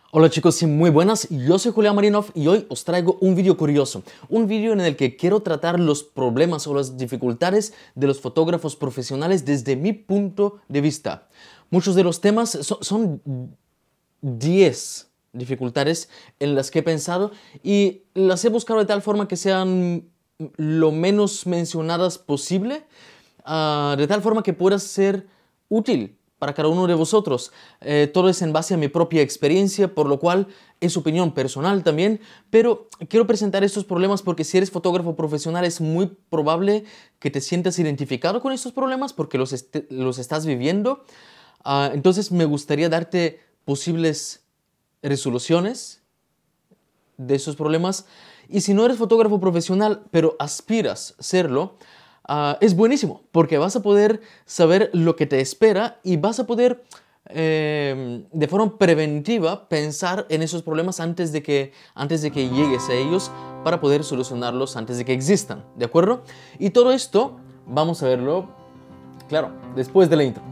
Hola chicos, sí, muy buenas, yo soy Julián Marinov y hoy os traigo un vídeo curioso, un vídeo en el que quiero tratar los problemas o las dificultades de los fotógrafos profesionales desde mi punto de vista. Muchos de los temas son 10 dificultades en las que he pensado y las he buscado de tal forma que sean lo menos mencionadas posible, de tal forma que pueda ser útil para cada uno de vosotros. Todo es en base a mi propia experiencia, por lo cual es opinión personal también, pero quiero presentar estos problemas porque si eres fotógrafo profesional es muy probable que te sientas identificado con estos problemas porque los estás viviendo. Entonces me gustaría darte posibles resoluciones de esos problemas. Y si no eres fotógrafo profesional, pero aspiras a serlo, es buenísimo, porque vas a poder saber lo que te espera y vas a poder, de forma preventiva, pensar en esos problemas antes de que llegues a ellos para poder solucionarlos antes de que existan, ¿de acuerdo? Y todo esto vamos a verlo, claro, después de la intro.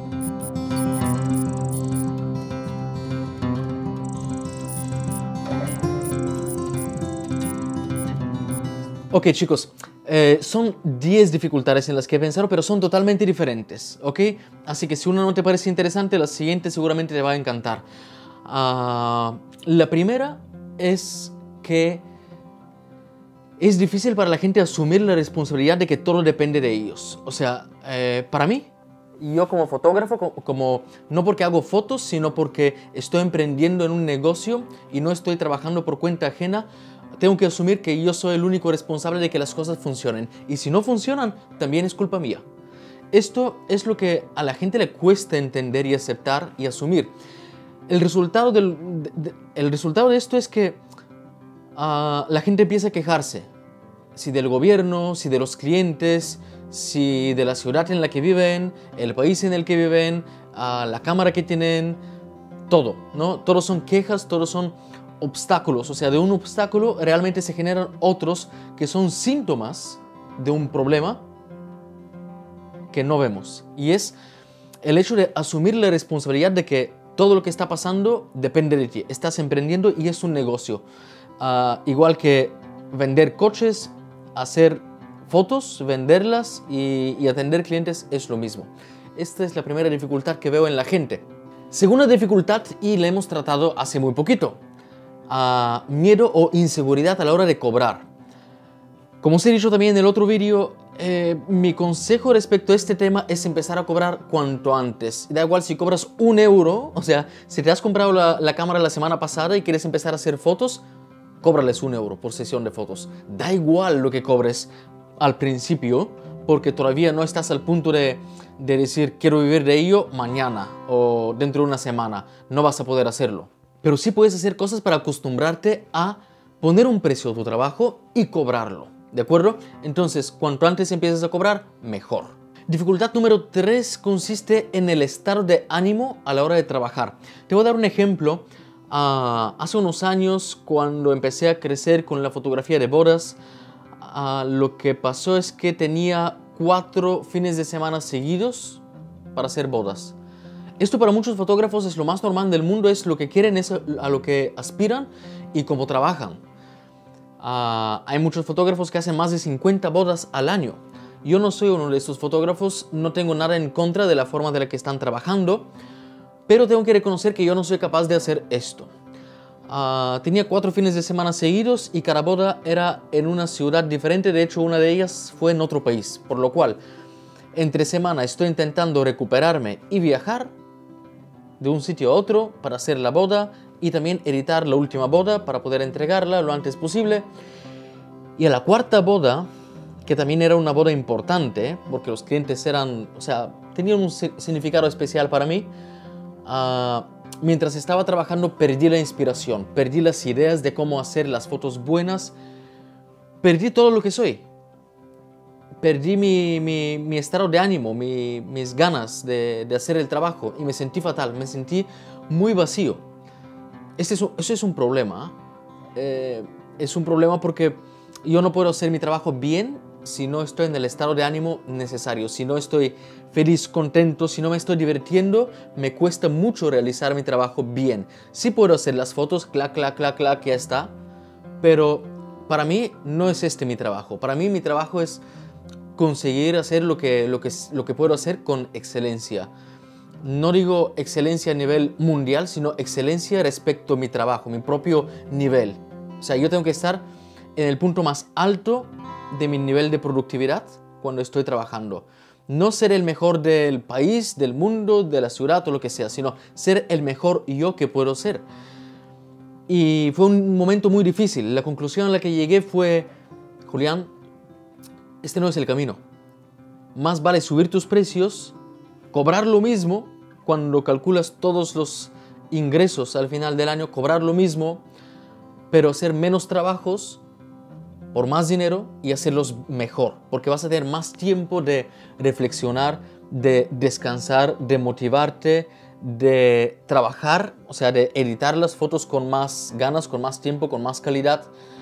Ok chicos, son 10 dificultades en las que he pensado, pero son totalmente diferentes, ¿ok? Así que si una no te parece interesante, la siguiente seguramente te va a encantar. La primera es que es difícil para la gente asumir la responsabilidad de que todo depende de ellos. O sea, para mí, yo como fotógrafo, no porque hago fotos, sino porque estoy emprendiendo en un negocio y no estoy trabajando por cuenta ajena, tengo que asumir que yo soy el único responsable de que las cosas funcionen. Y si no funcionan, también es culpa mía. Esto es lo que a la gente le cuesta entender y aceptar y asumir. El resultado de esto es que la gente empieza a quejarse. Si del gobierno, si de los clientes, si de la ciudad en la que viven, el país en el que viven, la cámara que tienen, todo, ¿no? Todos son quejas, todos son obstáculos. O sea, de un obstáculo realmente se generan otros que son síntomas de un problema que no vemos. Y es el hecho de asumir la responsabilidad de que todo lo que está pasando depende de ti. Estás emprendiendo y es un negocio. Igual que vender coches, hacer fotos, venderlas y atender clientes es lo mismo. Esta es la primera dificultad que veo en la gente. Segunda dificultad, y la hemos tratado hace muy poquito, miedo o inseguridad a la hora de cobrar. Como os he dicho también en el otro vídeo, mi consejo respecto a este tema es empezar a cobrar cuanto antes. Da igual si cobras 1 euro, o sea, si te has comprado la cámara la semana pasada y quieres empezar a hacer fotos, cóbrales 1 euro por sesión de fotos. Da igual lo que cobres al principio, porque todavía no estás al punto de decir quiero vivir de ello mañana o dentro de una semana. No vas a poder hacerlo. Pero sí puedes hacer cosas para acostumbrarte a poner un precio a tu trabajo y cobrarlo, ¿de acuerdo? Entonces, cuanto antes empieces a cobrar, mejor. Dificultad número 3 consiste en el estado de ánimo a la hora de trabajar. Te voy a dar un ejemplo. Hace unos años, cuando empecé a crecer con la fotografía de bodas, lo que pasó es que tenía 4 fines de semana seguidos para hacer bodas. Esto para muchos fotógrafos es lo más normal del mundo, es lo que quieren, es a lo que aspiran y cómo trabajan. Hay muchos fotógrafos que hacen más de 50 bodas al año. Yo no soy uno de esos fotógrafos, no tengo nada en contra de la forma de la que están trabajando, pero tengo que reconocer que yo no soy capaz de hacer esto. Tenía 4 fines de semana seguidos y cada boda era en una ciudad diferente, de hecho una de ellas fue en otro país, por lo cual entre semana estoy intentando recuperarme y viajar de un sitio a otro para hacer la boda y también editar la última boda para poder entregarla lo antes posible. Y a la cuarta boda, que también era una boda importante, porque los clientes eran, o sea, tenían un significado especial para mí, mientras estaba trabajando perdí la inspiración, perdí las ideas de cómo hacer las fotos buenas, perdí todo lo que soy. Perdí mi estado de ánimo, mis ganas de hacer el trabajo y me sentí fatal, me sentí muy vacío. Eso es un problema. Es un problema porque yo no puedo hacer mi trabajo bien si no estoy en el estado de ánimo necesario, si no estoy feliz, contento, si no me estoy divirtiendo, me cuesta mucho realizar mi trabajo bien. Sí puedo hacer las fotos, clac, clac, clac, clac, ya está, pero para mí no es este mi trabajo. Para mí mi trabajo es conseguir hacer lo que puedo hacer con excelencia. No digo excelencia a nivel mundial, sino excelencia respecto a mi trabajo, mi propio nivel. O sea, yo tengo que estar en el punto más alto de mi nivel de productividad cuando estoy trabajando. No ser el mejor del país, del mundo, de la ciudad o lo que sea, sino ser el mejor yo que puedo ser. Y fue un momento muy difícil. La conclusión a la que llegué fue, Julián, este no es el camino. Más vale subir tus precios, cobrar lo mismo cuando calculas todos los ingresos al final del año, cobrar lo mismo, pero hacer menos trabajos por más dinero y hacerlos mejor, porque vas a tener más tiempo de reflexionar, de descansar, de motivarte, de trabajar, o sea, de editar las fotos con más ganas, con más tiempo, con más calidad.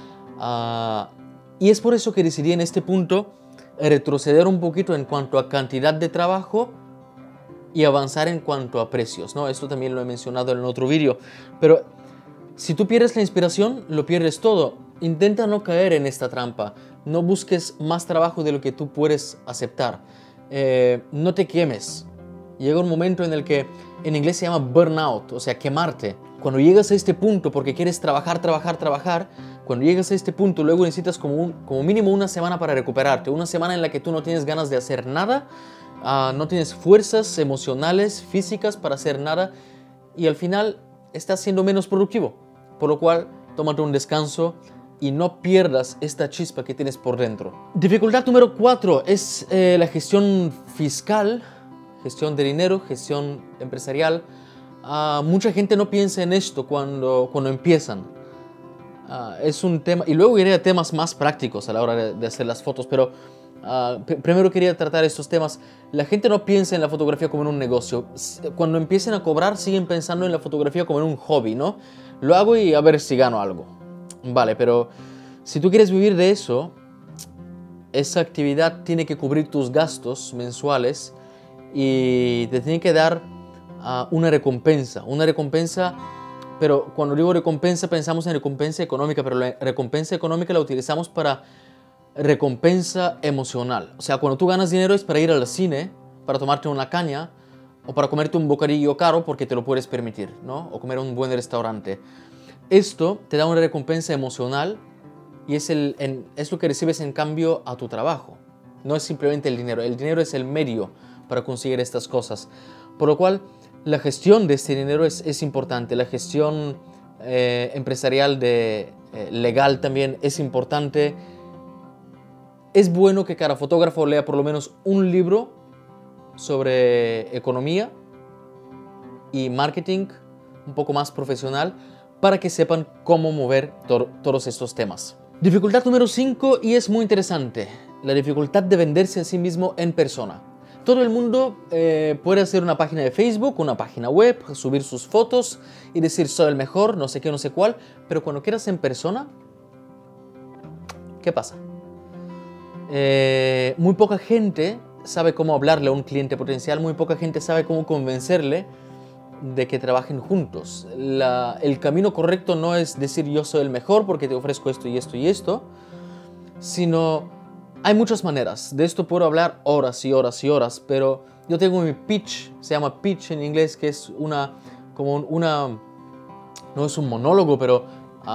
Y es por eso que decidí en este punto retroceder un poquito en cuanto a cantidad de trabajo y avanzar en cuanto a precios, ¿no? Esto también lo he mencionado en otro vídeo, pero si tú pierdes la inspiración, lo pierdes todo. Intenta no caer en esta trampa. No busques más trabajo de lo que tú puedes aceptar. No te quemes. Llega un momento en el que en inglés se llama burnout, o sea, quemarte. Cuando llegas a este punto porque quieres trabajar, cuando llegas a este punto luego necesitas como mínimo una semana para recuperarte. Una semana en la que tú no tienes ganas de hacer nada, no tienes fuerzas emocionales, físicas para hacer nada y al final estás siendo menos productivo. Por lo cual, tómate un descanso y no pierdas esta chispa que tienes por dentro. Dificultad número 4 es la gestión fiscal, gestión de dinero, gestión empresarial. Mucha gente no piensa en esto cuando empiezan. Es un tema, y luego iré a temas más prácticos a la hora de hacer las fotos, pero primero quería tratar estos temas. La gente no piensa en la fotografía como en un negocio. Cuando empiecen a cobrar, siguen pensando en la fotografía como en un hobby, ¿no? Lo hago y a ver si gano algo. Vale, pero si tú quieres vivir de eso, esa actividad tiene que cubrir tus gastos mensuales y te tiene que dar una recompensa. Una recompensa, pero cuando digo recompensa pensamos en recompensa económica, pero la recompensa económica la utilizamos para recompensa emocional. O sea, cuando tú ganas dinero es para ir al cine, para tomarte una caña o para comerte un bocadillo caro porque te lo puedes permitir, ¿no? O comer en un buen restaurante. Esto te da una recompensa emocional y es lo que recibes en cambio a tu trabajo. No es simplemente el dinero. El dinero es el medio para conseguir estas cosas. Por lo cual, la gestión de este dinero es importante. La gestión empresarial legal también es importante. Es bueno que cada fotógrafo lea por lo menos un libro sobre economía y marketing un poco más profesional para que sepan cómo mover todos estos temas. Dificultad número 5 y es muy interesante, la dificultad de venderse a sí mismo en persona. Todo el mundo puede hacer una página de Facebook, una página web, subir sus fotos y decir soy el mejor, no sé qué, no sé cuál, pero cuando quieras en persona, ¿qué pasa? Muy poca gente sabe cómo hablarle a un cliente potencial, muy poca gente sabe cómo convencerle de que trabajen juntos. El camino correcto no es decir yo soy el mejor porque te ofrezco esto y esto y esto, sino hay muchas maneras. De esto puedo hablar horas y horas y horas, pero yo tengo mi pitch, se llama pitch en inglés, que es no es un monólogo, pero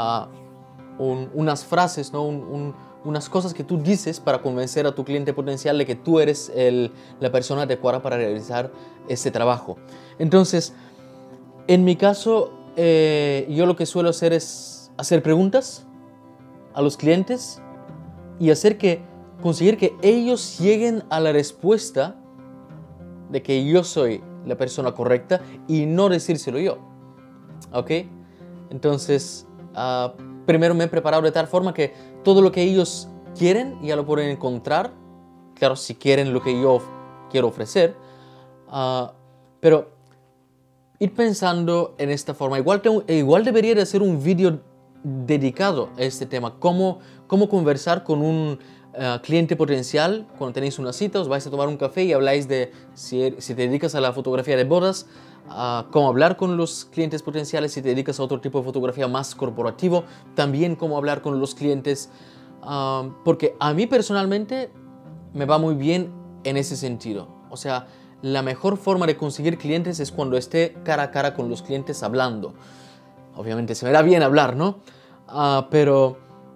unas frases, ¿no? Unas cosas que tú dices para convencer a tu cliente potencial de que tú eres la persona adecuada para realizar este trabajo. Entonces, en mi caso, yo lo que suelo hacer es hacer preguntas a los clientes y conseguir que ellos lleguen a la respuesta de que yo soy la persona correcta y no decírselo yo. ¿Ok? Entonces, primero me he preparado de tal forma que todo lo que ellos quieren ya lo pueden encontrar. Claro, si quieren lo que yo quiero ofrecer. Pero ir pensando en esta forma. Igual debería de hacer un vídeo dedicado a este tema. Cómo conversar con un cliente potencial, cuando tenéis una cita, os vais a tomar un café y habláis de si te dedicas a la fotografía de bodas, cómo hablar con los clientes potenciales. Si te dedicas a otro tipo de fotografía más corporativo, también cómo hablar con los clientes, porque a mí personalmente me va muy bien en ese sentido. O sea, la mejor forma de conseguir clientes es cuando esté cara a cara con los clientes hablando. Obviamente se me da bien hablar, ¿no? Pero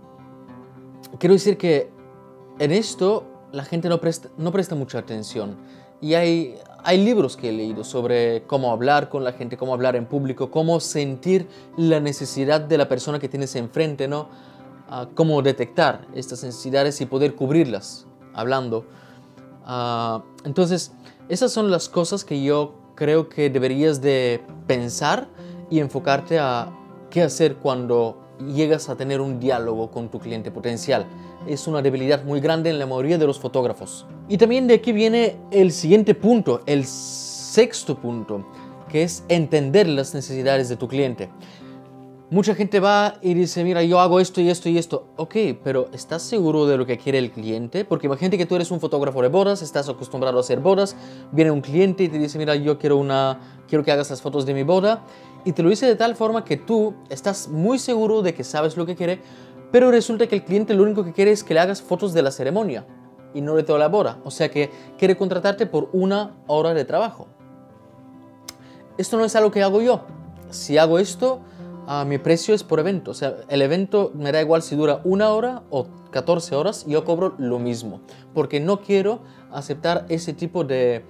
quiero decir que en esto la gente no presta mucha atención. Y hay libros que he leído sobre cómo hablar con la gente, cómo hablar en público, cómo sentir la necesidad de la persona que tienes enfrente, ¿no? Cómo detectar estas necesidades y poder cubrirlas hablando. Entonces, esas son las cosas que yo creo que deberías de pensar y enfocarte a qué hacer cuando llegas a tener un diálogo con tu cliente potencial. Es una debilidad muy grande en la mayoría de los fotógrafos. Y también de aquí viene el siguiente punto, el sexto punto, que es entender las necesidades de tu cliente. Mucha gente va y dice, mira, yo hago esto y esto y esto. Ok, pero ¿estás seguro de lo que quiere el cliente? Porque imagínate que tú eres un fotógrafo de bodas, estás acostumbrado a hacer bodas, viene un cliente y te dice, mira, yo quiero que hagas las fotos de mi boda, y te lo dice de tal forma que tú estás muy seguro de que sabes lo que quiere, pero resulta que el cliente lo único que quiere es que le hagas fotos de la ceremonia y no de toda la boda. O sea que quiere contratarte por 1 hora de trabajo. Esto no es algo que hago yo. Si hago esto, mi precio es por evento. O sea, el evento me da igual si dura 1 hora o 14 horas, yo cobro lo mismo. Porque no quiero aceptar ese tipo de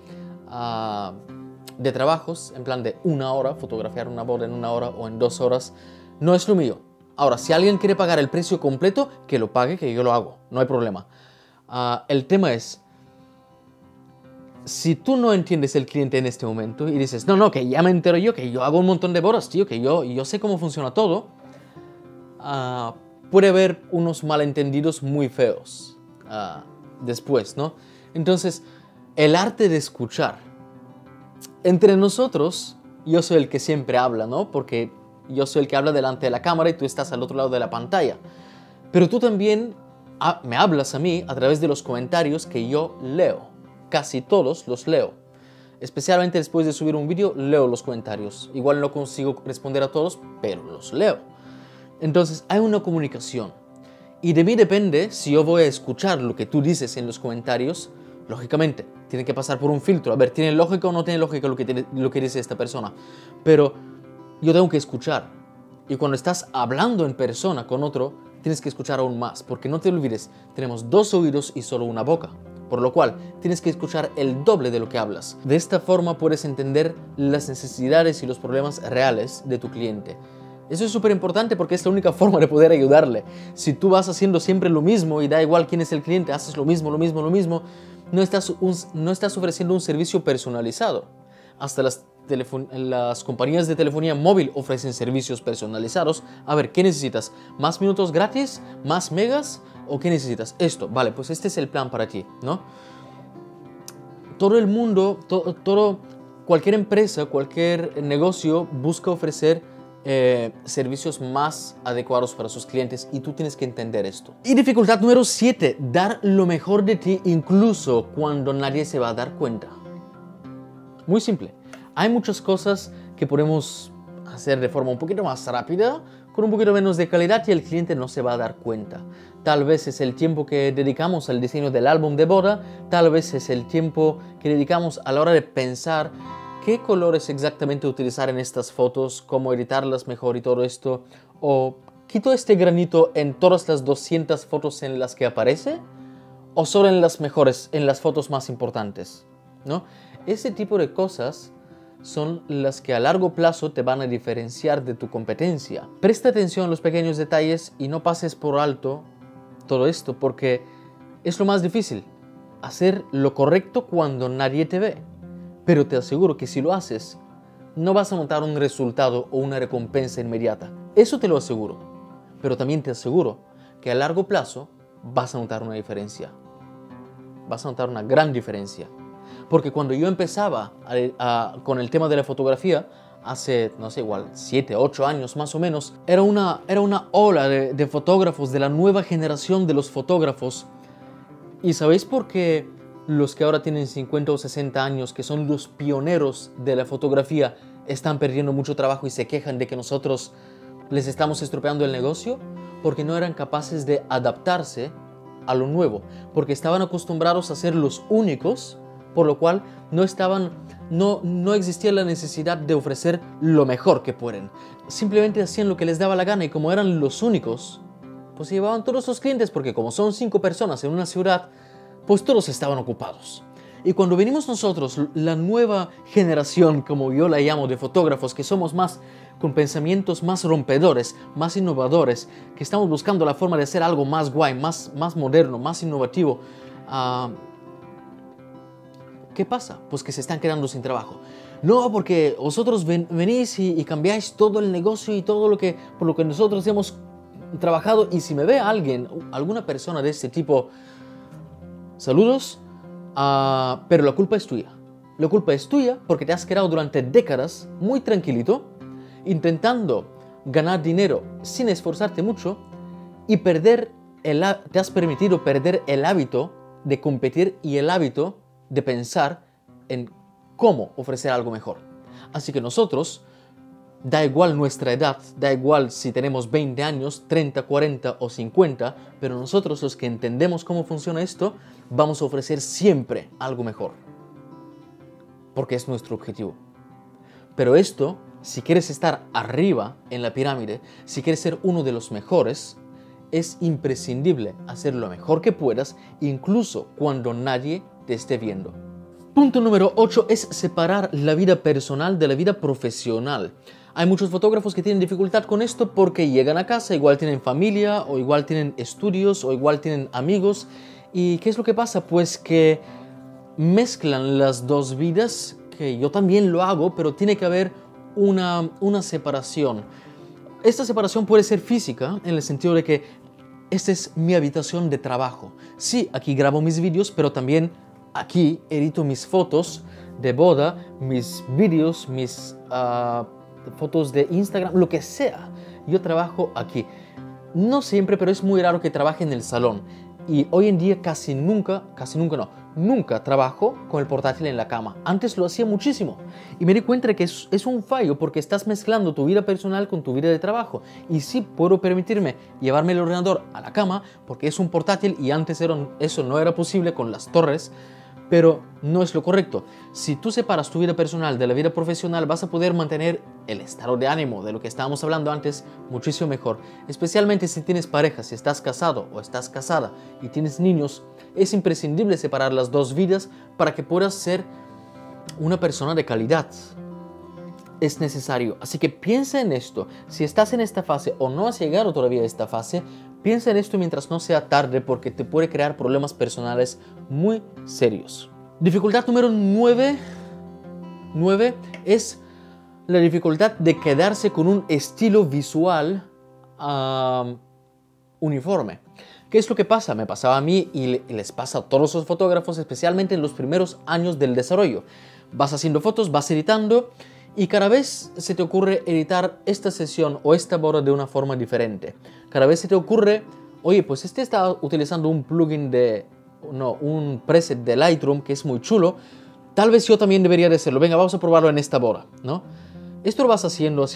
trabajos, en plan de 1 hora, fotografiar una boda en 1 hora o en 2 horas. No es lo mío. Ahora, si alguien quiere pagar el precio completo, que lo pague, que yo lo hago. No hay problema. El tema es, si tú no entiendes el cliente en este momento y dices, no, que ya me entero yo, que yo hago un montón de bodas, tío, que yo sé cómo funciona todo, puede haber unos malentendidos muy feos después, ¿no? Entonces, el arte de escuchar. Entre nosotros, yo soy el que siempre habla, ¿no? Porque yo soy el que habla delante de la cámara y tú estás al otro lado de la pantalla. Pero tú también me hablas a mí a través de los comentarios que yo leo. Casi todos los leo. Especialmente después de subir un vídeo, leo los comentarios. Igual no consigo responder a todos, pero los leo. Entonces hay una comunicación. Y de mí depende si yo voy a escuchar lo que tú dices en los comentarios. Lógicamente, tiene que pasar por un filtro. A ver, ¿tiene lógica o no tiene lógica lo que dice esta persona? Pero yo tengo que escuchar. Y cuando estás hablando en persona con otro, tienes que escuchar aún más. Porque no te olvides, tenemos 2 oídos y solo una boca. Por lo cual, tienes que escuchar el doble de lo que hablas. De esta forma puedes entender las necesidades y los problemas reales de tu cliente. Eso es súper importante porque es la única forma de poder ayudarle. Si tú vas haciendo siempre lo mismo y da igual quién es el cliente, haces lo mismo, no estás ofreciendo un servicio personalizado. Hasta las compañías de telefonía móvil ofrecen servicios personalizados. A ver, ¿qué necesitas? ¿Más minutos gratis? ¿Más megas? ¿O qué necesitas? Esto, vale, pues este es el plan para ti, ¿no? Todo el mundo, cualquier empresa, cualquier negocio busca ofrecer servicios más adecuados para sus clientes y tú tienes que entender esto. Y dificultad número 7, dar lo mejor de ti incluso cuando nadie se va a dar cuenta. Muy simple. Hay muchas cosas que podemos hacer de forma un poquito más rápida, con un poquito menos de calidad y el cliente no se va a dar cuenta. Tal vez es el tiempo que dedicamos al diseño del álbum de boda, tal vez es el tiempo que dedicamos a la hora de pensar qué colores exactamente utilizar en estas fotos, cómo editarlas mejor y todo esto, o quito este granito en todas las 200 fotos en las que aparece, o solo en las mejores, en las fotos más importantes, ¿no? Ese tipo de cosas son las que a largo plazo te van a diferenciar de tu competencia. Presta atención a los pequeños detalles y no pases por alto todo esto, porque es lo más difícil, hacer lo correcto cuando nadie te ve. Pero te aseguro que si lo haces, no vas a notar un resultado o una recompensa inmediata. Eso te lo aseguro. Pero también te aseguro que a largo plazo vas a notar una diferencia. Vas a notar una gran diferencia. Porque cuando yo empezaba con el tema de la fotografía, hace, no sé, igual 7, 8 años más o menos, era una ola de fotógrafos, de la nueva generación de los fotógrafos, ¿Y sabéis por qué los que ahora tienen 50 o 60 años, que son los pioneros de la fotografía, están perdiendo mucho trabajo y se quejan de que nosotros les estamos estropeando el negocio? Porque no eran capaces de adaptarse a lo nuevo, porque estaban acostumbrados a ser los únicos, por lo cual no existía la necesidad de ofrecer lo mejor que pueden. Simplemente hacían lo que les daba la gana y como eran los únicos, pues se llevaban todos sus clientes, porque como son 5 personas en una ciudad, pues todos estaban ocupados. Y cuando venimos nosotros, la nueva generación, como yo la llamo, de fotógrafos, que somos más con pensamientos más rompedores, más innovadores, que estamos buscando la forma de hacer algo más guay, más moderno, más innovativo, ¿qué pasa? Pues que se están quedando sin trabajo. No, porque vosotros venís y cambiáis todo el negocio y todo por lo que nosotros hemos trabajado, y si me ve alguna persona de este tipo, saludos, pero la culpa es tuya. La culpa es tuya porque te has quedado durante décadas muy tranquilito, intentando ganar dinero sin esforzarte mucho, y te has permitido perder el hábito de competir y el hábito de pensar en cómo ofrecer algo mejor. Así que nosotros, da igual nuestra edad, da igual si tenemos 20 años, 30, 40 o 50, pero nosotros, los que entendemos cómo funciona esto, vamos a ofrecer siempre algo mejor, porque es nuestro objetivo. Pero esto, si quieres estar arriba en la pirámide, si quieres ser uno de los mejores, es imprescindible hacer lo mejor que puedas, incluso cuando nadie te esté viendo. Punto número 8 es separar la vida personal de la vida profesional. Hay muchos fotógrafos que tienen dificultad con esto porque llegan a casa, igual tienen familia, o igual tienen estudios, o igual tienen amigos. ¿Y qué es lo que pasa? Pues que mezclan las dos vidas, que yo también lo hago, pero tiene que haber una separación. Esta separación puede ser física, en el sentido de que esta es mi habitación de trabajo. Sí, aquí grabo mis vídeos, pero también aquí edito mis fotos de boda, mis vídeos, mis fotos de Instagram, lo que sea. Yo trabajo aquí. No siempre, pero es muy raro que trabaje en el salón. Y hoy en día nunca trabajo con el portátil en la cama. Antes lo hacía muchísimo. Y me di cuenta de que es un fallo, porque estás mezclando tu vida personal con tu vida de trabajo. Y sí puedo permitirme llevarme el ordenador a la cama, porque es un portátil y antes eso no era posible con las torres. Pero no es lo correcto. Si tú separas tu vida personal de la vida profesional, vas a poder mantener el estado de ánimo de lo que estábamos hablando antes muchísimo mejor. Especialmente si tienes pareja, si estás casado o estás casada y tienes niños, es imprescindible separar las dos vidas para que puedas ser una persona de calidad. Es necesario. Así que piensa en esto. Si estás en esta fase o no has llegado todavía a esta fase, piensa en esto mientras no sea tarde, porque te puede crear problemas personales muy serios. Dificultad número 9 es la dificultad de quedarse con un estilo visual uniforme. ¿Qué es lo que pasa? Me pasaba a mí y les pasa a todos los fotógrafos, especialmente en los primeros años del desarrollo. Vas haciendo fotos, vas editando, y cada vez se te ocurre editar esta sesión o esta boda de una forma diferente. Cada vez se te ocurre, oye, pues este está utilizando un plugin un preset de Lightroom que es muy chulo. Tal vez yo también debería de hacerlo. Venga, vamos a probarlo en esta boda, ¿no? Esto lo vas haciendo,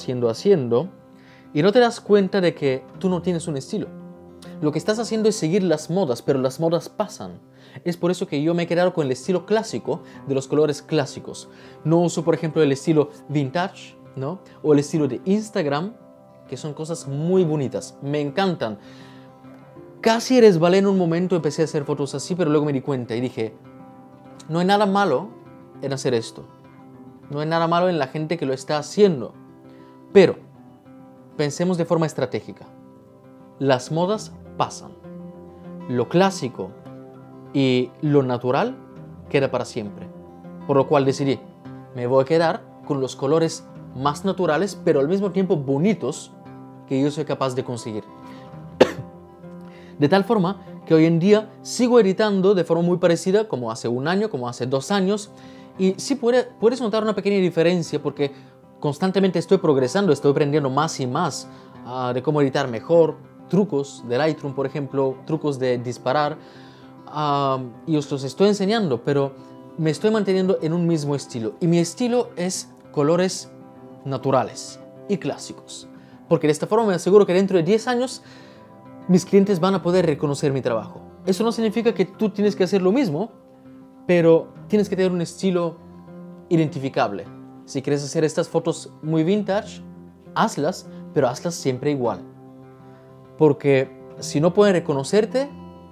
y no te das cuenta de que tú no tienes un estilo. Lo que estás haciendo es seguir las modas, pero las modas pasan. Es por eso que yo me he quedado con el estilo clásico, de los colores clásicos. No uso, por ejemplo, el estilo vintage, ¿no? O el estilo de Instagram, que son cosas muy bonitas. Me encantan. Casi resbalé en un momento, empecé a hacer fotos así, pero luego me di cuenta y dije, no hay nada malo en hacer esto. No hay nada malo en la gente que lo está haciendo. Pero pensemos de forma estratégica. Las modas pasan. Lo clásico y lo natural queda para siempre. Por lo cual decidí, me voy a quedar con los colores más naturales, pero al mismo tiempo bonitos, que yo soy capaz de conseguir. De tal forma que hoy en día sigo editando de forma muy parecida como hace un año, como hace 2 años. Y sí puedes notar una pequeña diferencia, porque constantemente estoy progresando, estoy aprendiendo más y más de cómo editar mejor, trucos de Lightroom, por ejemplo, trucos de disparar, y os los estoy enseñando, pero me estoy manteniendo en un mismo estilo. Y mi estilo es colores naturales y clásicos. Porque de esta forma me aseguro que dentro de 10 años mis clientes van a poder reconocer mi trabajo. Eso no significa que tú tienes que hacer lo mismo, pero tienes que tener un estilo identificable. Si quieres hacer estas fotos muy vintage, hazlas, pero hazlas siempre igual. Porque si no pueden reconocerte,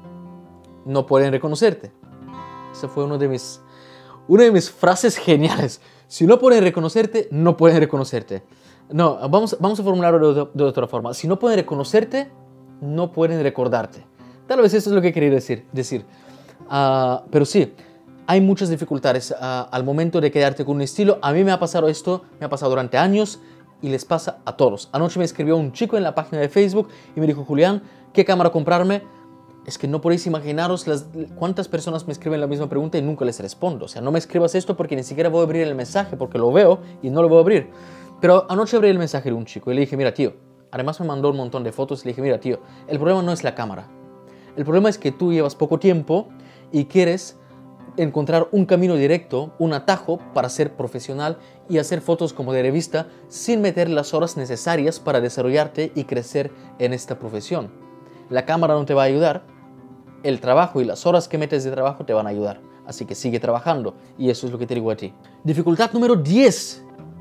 no pueden reconocerte. Esa fue una de mis frases geniales. Si no pueden reconocerte, no pueden reconocerte. No, vamos a formularlo de otra forma. Si no pueden reconocerte, no pueden recordarte. Tal vez eso es lo que quería decir. Pero sí, hay muchas dificultades al momento de quedarte con un estilo. A mí me ha pasado esto, me ha pasado durante años y les pasa a todos. Anoche me escribió un chico en la página de Facebook y me dijo: Julián, ¿qué cámara comprarme? Es que no podéis imaginaros cuántas personas me escriben la misma pregunta y nunca les respondo. O sea, no me escribas esto porque ni siquiera voy a abrir el mensaje, porque lo veo y no lo voy a abrir. Pero anoche abrí el mensaje de un chico y le dije: mira, tío, además me mandó un montón de fotos y le dije: mira, tío, el problema no es la cámara. El problema es que tú llevas poco tiempo y quieres encontrar un camino directo, un atajo para ser profesional y hacer fotos como de revista sin meter las horas necesarias para desarrollarte y crecer en esta profesión. La cámara no te va a ayudar. El trabajo y las horas que metes de trabajo te van a ayudar. Así que sigue trabajando. Y eso es lo que te digo a ti. Dificultad número 10.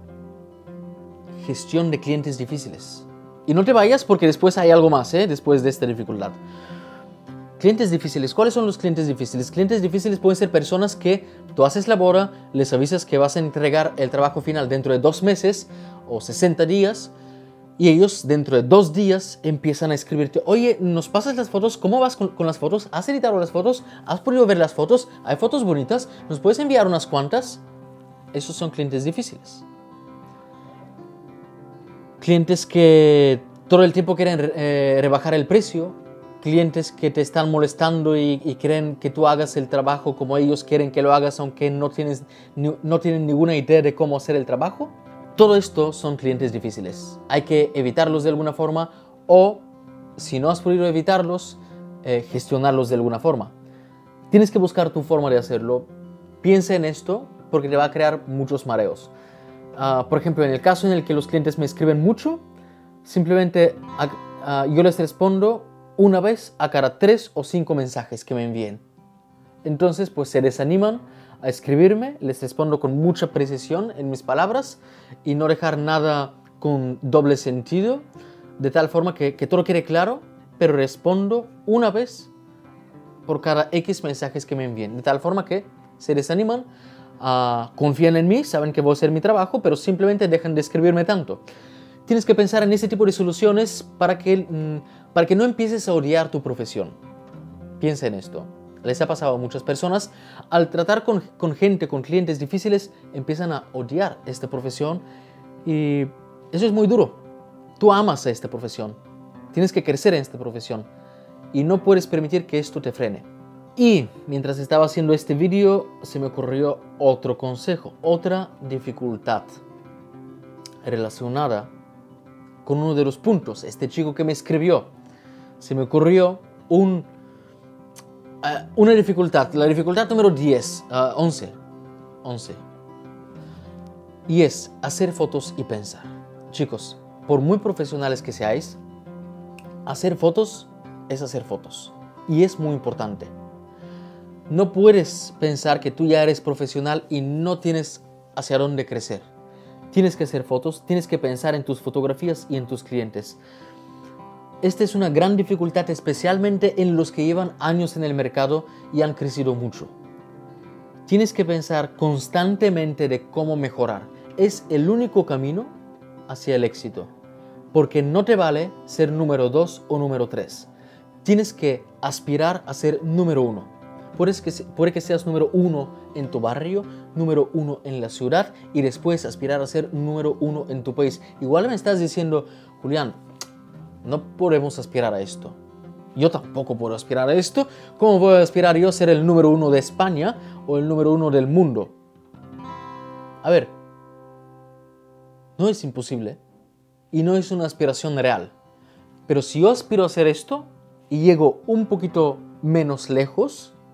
Gestión de clientes difíciles. Y no te vayas porque después hay algo más, después de esta dificultad. Clientes difíciles. ¿Cuáles son los clientes difíciles? Clientes difíciles pueden ser personas que tú haces la boda, les avisas que vas a entregar el trabajo final dentro de 2 meses o 60 días. Y ellos dentro de 2 días empiezan a escribirte: oye, ¿nos pasas las fotos? ¿Cómo vas con las fotos? ¿Has editado las fotos? ¿Has podido ver las fotos? ¿Hay fotos bonitas? ¿Nos puedes enviar unas cuantas? Esos son clientes difíciles. Clientes que todo el tiempo quieren rebajar el precio. Clientes que te están molestando y quieren que tú hagas el trabajo como ellos quieren que lo hagas, aunque no tienen ninguna idea de cómo hacer el trabajo. Todo esto son clientes difíciles. Hay que evitarlos de alguna forma o, si no has podido evitarlos, gestionarlos de alguna forma. Tienes que buscar tu forma de hacerlo. Piensa en esto porque te va a crear muchos mareos. Por ejemplo, en el caso en el que los clientes me escriben mucho, simplemente yo les respondo una vez a cada 3 o 5 mensajes que me envíen. Entonces, pues se desaniman a escribirme, les respondo con mucha precisión en mis palabras y no dejar nada con doble sentido, de tal forma que todo quede claro, pero respondo una vez por cada X mensajes que me envíen, de tal forma que se desaniman, confían en mí, saben que voy a hacer mi trabajo, pero simplemente dejan de escribirme tanto. Tienes que pensar en ese tipo de soluciones para que no empieces a odiar tu profesión. Piensa en esto. Les ha pasado a muchas personas, al tratar con gente, con clientes difíciles, empiezan a odiar esta profesión y eso es muy duro. Tú amas a esta profesión, tienes que crecer en esta profesión y no puedes permitir que esto te frene. Y mientras estaba haciendo este vídeo se me ocurrió otro consejo, otra dificultad relacionada con uno de los puntos. Este chico que me escribió, se me ocurrió una dificultad, la dificultad número 11. Y es hacer fotos y pensar. Chicos, por muy profesionales que seáis, hacer fotos es hacer fotos. Y es muy importante. No puedes pensar que tú ya eres profesional y no tienes hacia dónde crecer. Tienes que hacer fotos, tienes que pensar en tus fotografías y en tus clientes. Esta es una gran dificultad, especialmente en los que llevan años en el mercado y han crecido mucho. Tienes que pensar constantemente de cómo mejorar. Es el único camino hacia el éxito. Porque no te vale ser número 2 o número 3. Tienes que aspirar a ser número 1. Puede que seas número 1 en tu barrio, número 1 en la ciudad y después aspirar a ser número 1 en tu país. Igual me estás diciendo: Julián, no podemos aspirar a esto. Yo tampoco puedo aspirar a esto. ¿Cómo voy a aspirar yo a ser el número 1 de España o el número 1 del mundo? A ver, no es imposible y no es una aspiración real. Pero si yo aspiro a hacer esto y llego un poquito menos lejos,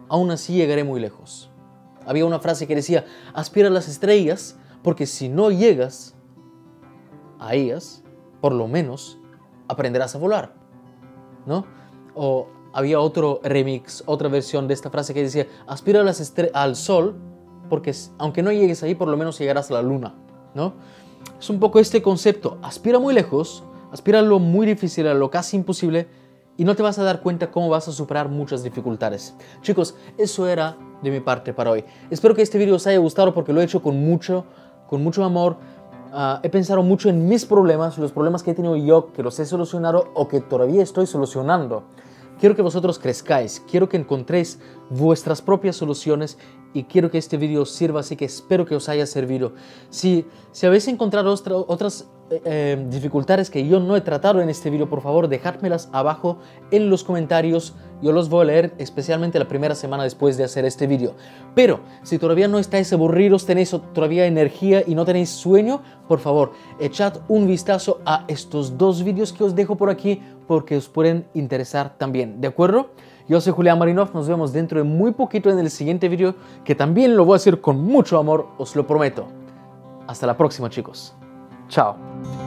aún así llegaré muy lejos. Había una frase que decía, aspira a las estrellas, porque si no llegas a ellas, por lo menos aprenderás a volar, ¿no? O había otro remix, otra versión de esta frase que decía, aspira a al sol, porque aunque no llegues ahí, por lo menos llegarás a la luna, ¿no? Es un poco este concepto, aspira muy lejos, aspira a lo muy difícil, a lo casi imposible, y no te vas a dar cuenta cómo vas a superar muchas dificultades. Chicos, eso era de mi parte para hoy. Espero que este video os haya gustado porque lo he hecho con mucho amor. He pensado mucho en mis problemas, los problemas que he tenido yo, que los he solucionado o que todavía estoy solucionando. Quiero que vosotros crezcáis, quiero que encontréis vuestras propias soluciones y quiero que este vídeo os sirva, así que espero que os haya servido. Si habéis encontrado otras dificultades que yo no he tratado en este vídeo, por favor, dejádmelas abajo en los comentarios. Yo los voy a leer, especialmente la primera semana después de hacer este vídeo. Pero si todavía no estáis aburridos, tenéis todavía energía y no tenéis sueño, por favor, echad un vistazo a estos dos vídeos que os dejo por aquí porque os pueden interesar también, ¿de acuerdo? Yo soy Julián Marinov, nos vemos dentro de muy poquito en el siguiente vídeo, que también lo voy a hacer con mucho amor, os lo prometo. Hasta la próxima, chicos. Chao.